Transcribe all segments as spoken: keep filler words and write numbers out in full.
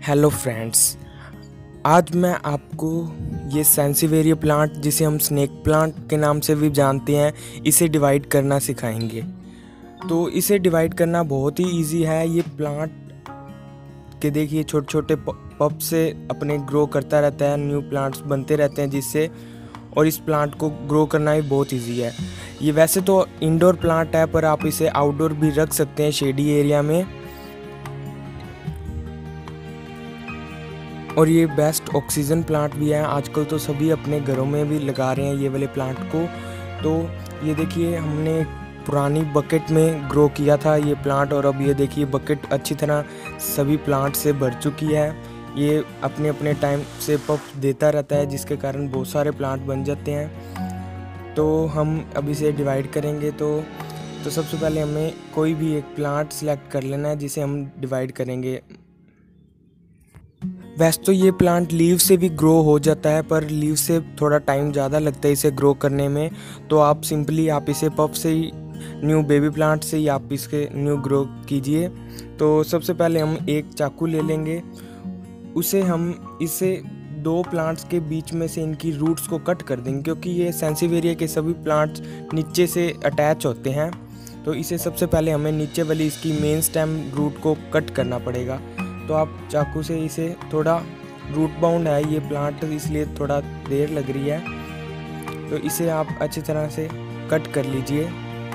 Hello friends, आज मैं आपको ये सेंसिवेरिया प्लांट, जिसे हम स्नेक प्लांट के नाम से भी जानते हैं, इसे डिवाइड करना सिखाएंगे। तो इसे डिवाइड करना बहुत ही इजी है। ये प्लांट के देखिए छोटे छोटे पप से अपने ग्रो करता रहता है, न्यू प्लांट्स बनते रहते हैं जिससे, और इस प्लांट को ग्रो करना भी बहुत इजी है। ये वैसे तो इंडोर प्लांट है, पर आप इसे आउटडोर भी रख सकते हैं शेडी एरिया में, और ये बेस्ट ऑक्सीजन प्लांट भी है। आजकल तो सभी अपने घरों में भी लगा रहे हैं ये वाले प्लांट को। तो ये देखिए, हमने पुरानी बकेट में ग्रो किया था ये प्लांट, और अब ये देखिए बकेट अच्छी तरह सभी प्लांट से भर चुकी है। ये अपने अपने टाइम से पप देता रहता है, जिसके कारण बहुत सारे प्लांट बन जाते हैं। तो हम अब इसे डिवाइड करेंगे। तो तो सबसे पहले हमें कोई भी एक प्लांट सेलेक्ट कर लेना है जिसे हम डिवाइड करेंगे। वैसे तो ये प्लांट लीव से भी ग्रो हो जाता है, पर लीव से थोड़ा टाइम ज़्यादा लगता है इसे ग्रो करने में। तो आप सिंपली आप इसे पप से ही, न्यू बेबी प्लांट से ही आप इसके न्यू ग्रो कीजिए। तो सबसे पहले हम एक चाकू ले लेंगे, उसे हम इसे दो प्लांट्स के बीच में से इनकी रूट्स को कट कर देंगे, क्योंकि ये सेंसिवेरिया के सभी प्लांट्स नीचे से अटैच होते हैं। तो इसे सबसे पहले हमें नीचे वाली इसकी मेन स्टेम रूट को कट करना पड़ेगा। तो आप चाकू से इसे, थोड़ा रूट बाउंड है ये प्लांट, इसलिए थोड़ा देर लग रही है, तो इसे आप अच्छी तरह से कट कर लीजिए।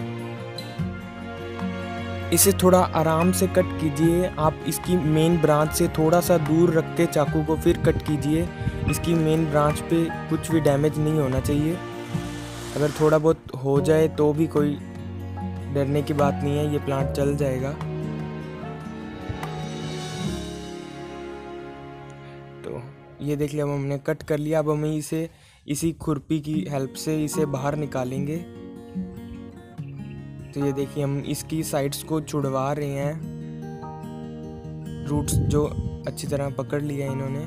इसे थोड़ा आराम से कट कीजिए। आप इसकी मेन ब्रांच से थोड़ा सा दूर रख के चाकू को फिर कट कीजिए। इसकी मेन ब्रांच पे कुछ भी डैमेज नहीं होना चाहिए। अगर थोड़ा बहुत हो जाए तो भी कोई डरने की बात नहीं है, ये प्लांट चल जाएगा। तो ये देख लिया, अब हमने कट कर लिया। अब हम इसे इसी खुरपी की हेल्प से इसे बाहर निकालेंगे। तो ये देखिए, हम इसकी साइड्स को छुड़वा रहे हैं, रूट्स जो अच्छी तरह पकड़ लिया इन्होंने।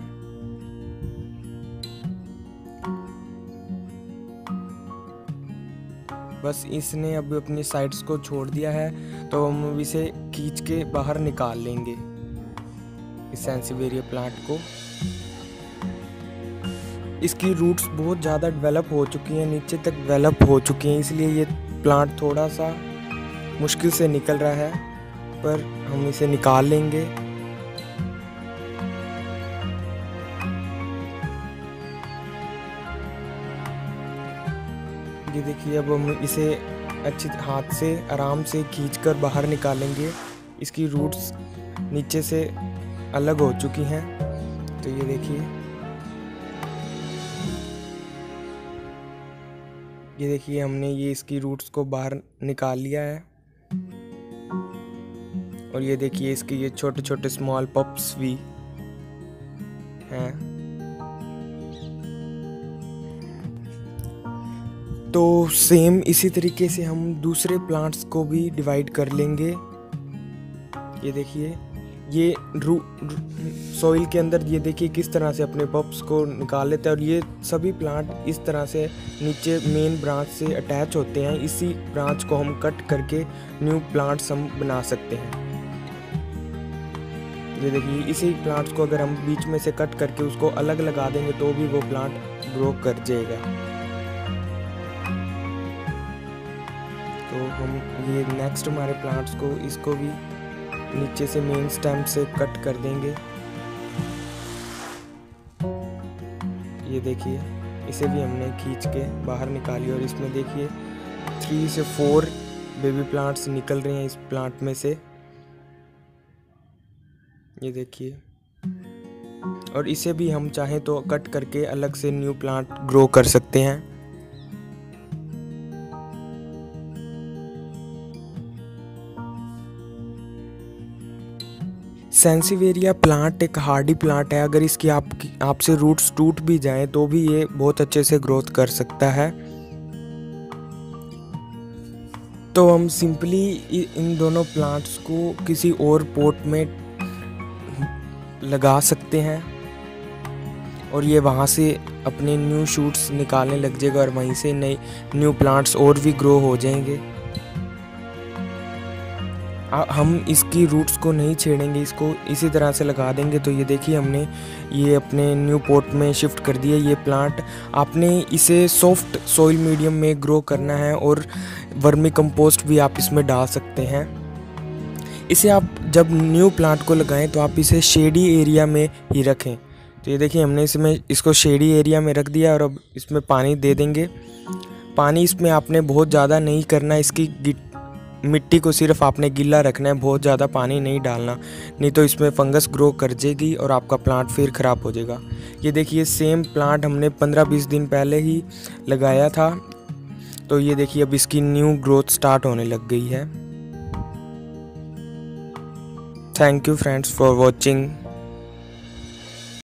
बस इसने अब अपनी साइड्स को छोड़ दिया है, तो हम इसे खींच के बाहर निकाल लेंगे इस सेंसिवेरिया प्लांट को। इसकी रूट्स बहुत ज़्यादा डेवलप हो चुकी हैं, नीचे तक डेवलप हो चुकी हैं, इसलिए ये प्लांट थोड़ा सा मुश्किल से निकल रहा है, पर हम इसे निकाल लेंगे। ये देखिए, अब हम इसे अच्छे हाथ से आराम से खींचकर बाहर निकालेंगे। इसकी रूट्स नीचे से अलग हो चुकी हैं। तो ये देखिए, ये देखिए हमने ये इसकी रूट्स को बाहर निकाल लिया है। और ये देखिए, इसके ये छोटे छोटे स्मॉल पप्स भी हैं। तो सेम इसी तरीके से हम दूसरे प्लांट्स को भी डिवाइड कर लेंगे। ये देखिए, ये रू, रू सॉइल के अंदर ये देखिए किस तरह से अपने पप्स को निकाल लेते हैं, और ये सभी प्लांट इस तरह से नीचे मेन ब्रांच से अटैच होते हैं। इसी ब्रांच को हम कट करके न्यू प्लांट्स हम बना सकते हैं। ये देखिए, इसी प्लांट्स को अगर हम बीच में से कट करके उसको अलग लगा देंगे तो भी वो प्लांट ग्रो कर जाएगा। तो हम ये नेक्स्ट हमारे प्लांट्स को, इसको भी नीचे से मेन स्टेम से कट कर देंगे। ये देखिए, इसे भी हमने खींच के बाहर निकाली, और इसमें देखिए थ्री से फोर बेबी प्लांट्स निकल रहे हैं इस प्लांट में से। ये देखिए, और इसे भी हम चाहें तो कट करके अलग से न्यू प्लांट ग्रो कर सकते हैं। सेंसिवेरिया प्लांट एक हार्डी प्लांट है। अगर इसकी आप आपसे रूट्स टूट भी जाएं तो भी ये बहुत अच्छे से ग्रोथ कर सकता है। तो हम सिंपली इन दोनों प्लांट्स को किसी और पॉट में लगा सकते हैं, और ये वहाँ से अपने न्यू शूट्स निकालने लग जाएगा, और वहीं से नए न्यू प्लांट्स और भी ग्रो हो जाएंगे। आ, हम इसकी रूट्स को नहीं छेड़ेंगे, इसको इसी तरह से लगा देंगे। तो ये देखिए हमने ये अपने न्यू पॉट में शिफ्ट कर दिया ये प्लांट। आपने इसे सॉफ्ट सॉइल मीडियम में ग्रो करना है और वर्मी कंपोस्ट भी आप इसमें डाल सकते हैं। इसे आप जब न्यू प्लांट को लगाएं तो आप इसे शेडी एरिया में ही रखें। तो ये देखिए हमने इसमें इसको शेडी एरिया में रख दिया और अब इसमें पानी दे देंगे। पानी इसमें आपने बहुत ज़्यादा नहीं करना, इसकी मिट्टी को सिर्फ आपने गीला रखना है, बहुत ज़्यादा पानी नहीं डालना, नहीं तो इसमें फंगस ग्रो कर जाएगी और आपका प्लांट फिर ख़राब हो जाएगा। ये देखिए सेम प्लांट हमने पंद्रह बीस दिन पहले ही लगाया था। तो ये देखिए अब इसकी न्यू ग्रोथ स्टार्ट होने लग गई है। Thank you friends for watching.